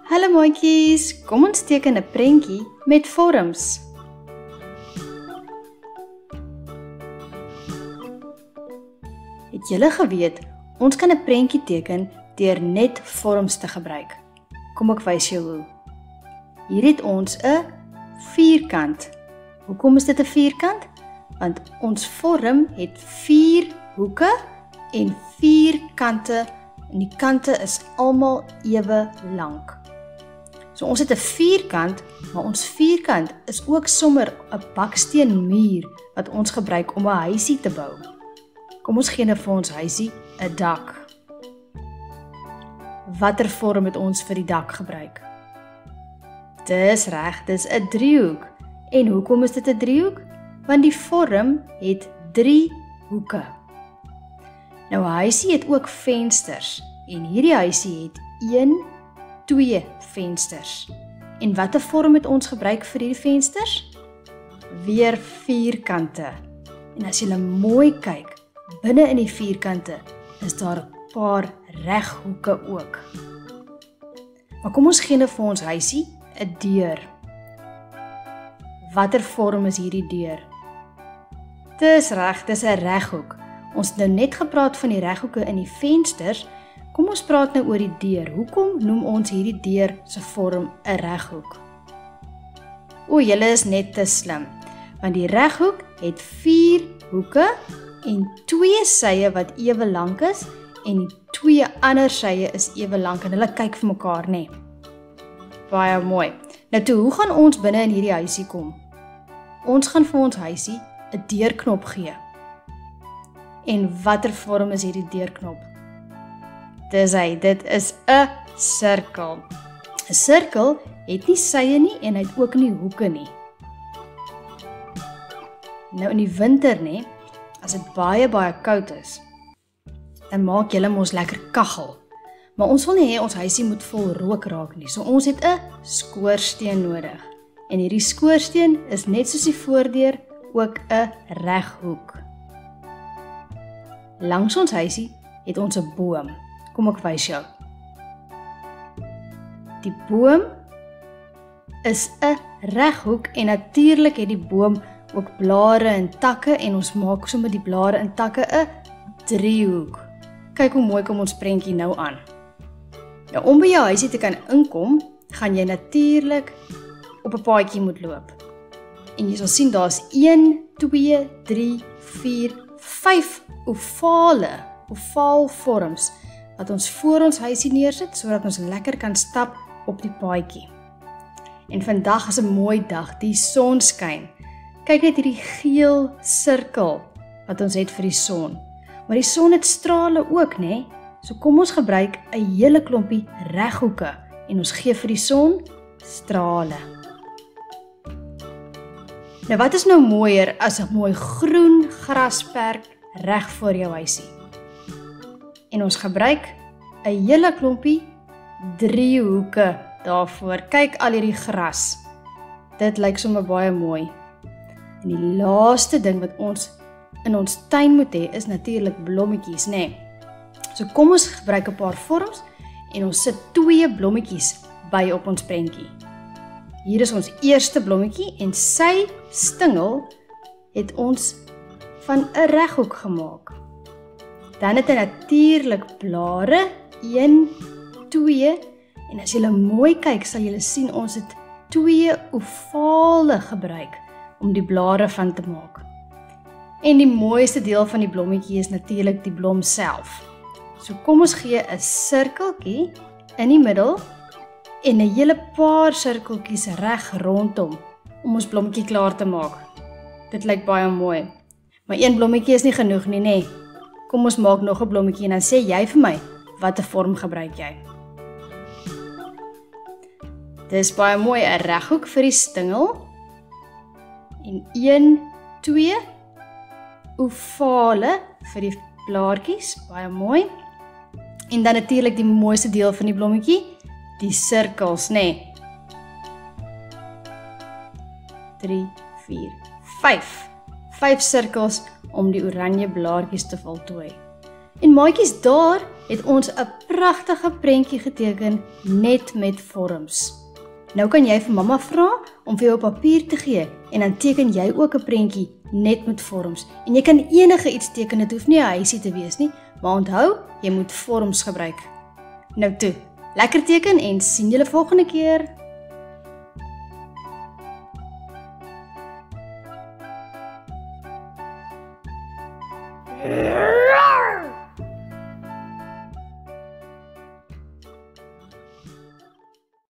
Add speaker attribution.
Speaker 1: Hallo maatjies, kom ons teken 'n prentjie met vorms. Het julle geweet, ons kan 'n prentjie teken deur net vorms te gebruik? Kom ek wys jou hoe. Hier het ons 'n vierkant. Hoekom is dit 'n vierkant? Want ons vorm het 4 hoeke en 4 kante en die kante is almal ewe lank. So ons het 'n vierkant, maar ons vierkant is ook sommer 'n baksteenmuur wat ons gebruik om 'n huisie te bou. Kom ons gee nou vir ons huisie 'n dak. Watter vorm het ons vir die dak gebruik? Dis reg, dis 'n driehoek. En hoekom is dit 'n driehoek? Want die vorm het 3 hoeke. Nou 'n huisie het ook vensters en hierdie huisie het 1, 2 vensters. En watter vorm het ons gebruik vir hierdie vensters? Weer vierkante. En as jy mooi kyk, binne in die vierkante is daar 'n paar reghoeke ook. Maar kom ons gee nou vir ons huisie 'n deur. Watter vorm is hierdie deur? Dis reg, dis 'n reghoek. Ons het nou net gepraat van die reghoeke in die vensters. Kom ons praat nou oor die deur. Hoekom noem ons hierdie deur se vorm 'n reghoek? O, julle is net te slim. Want die reghoek het 4 hoeke en 2 sye wat ewe lank is en die 2 ander sye is ewe lank en hulle kyk vir mekaar, nê? Baie mooi. Nou toe, hoe gaan ons binne in hierdie huisie kom? Ons gaan vir ons huisie 'n deurknop gee. En watter vorm is hierdie deurknop? Dit is 'n sirkel. 'n Sirkel het nie sye nie en hy het ook nie hoeke nie. Nou in die winter, nê, as dit baie koud is, dan maak julle mos lekker kaggel. Maar ons wil nie hê ons huisie moet vol rook raak nie. So ons het 'n skoorsteen nodig. En hierdie skoorsteen is net soos die voordeur ook 'n reghoek. Langs ons huisie het ons 'n boom. Kom ek wys jou. Die boom is 'n reghoek en natuurlik het die boom ook blare en takke en ons maak sommer die blare en takke 'n driehoek. Kyk hoe mooi kom ons prentjie nou aan. Nou om by jou huisie te kan inkom, gaan jy natuurlik op 'n paadjie moet loop. En jy sal sien daar's 1, 2, 3, 4, 5 ovaalvorms wat ons voor ons huisie neersit sodat ons lekker kan stap op die paadjie. En vandag is 'n mooi dag, die son skyn. Kyk net hierdie geel sirkel wat ons het vir die son. Maar die son het strale ook, nê? So kom ons gebruik 'n hele klompie reghoeke en ons gee vir die son strale. Nou wat is nou mooier as 'n mooi groen grasperk reg voor jou huisie? En ons gebruik 'n hele klompie driehoeke daarvoor. Kyk al hierdie gras. Dit lyk sommer baie mooi. En die laaste ding wat ons in ons tuin moet hê is natuurlik blommetjies, nê? So kom ons gebruik 'n paar vorms en ons sit 2 blommetjies by op ons prentjie. Hier is ons eerste blommetjie en sy stingel het ons van 'n reghoek gemaak. Dan het hy natuurlik blare, 1, 2 en as jy mooi kyk sal jy sien ons het 2 ovale gebruik om die blare van te maak. En die mooiste deel van die blommetjie is natuurlik die blom self. So kom ons gee 'n sirkeltjie in die middel en 'n hele paar sirkeltjies reg rondom om ons blommetjie klaar te maak. Dit lyk baie mooi. Maar een blommetjie is nie genoeg nie, nê? Kom ons maak nog 'n blommetjie en dan sê jy vir my, watter vorm gebruik jy? Dis baie mooi, 'n reghoek vir die stingel. En 1, 2 ovale vir die blaartjies, baie mooi. En dan natuurlik die mooiste deel van die blommetjie, die sirkels, nê? 3, 4, 5. 5 sirkels om die oranje blaartjies te voltooi. En maatjies, daar het ons 'n pragtige prentjie geteken net met vorms. Nou kan jy vir mamma vra om vir jou papier te gee en dan teken jy ook 'n prentjie net met vorms. En jy kan enige iets teken, dit hoef nie 'n huisie te wees nie, maar onthou, jy moet vorms gebruik. Nou toe, lekker teken en sien julle volgende keer.
Speaker 2: Yeah.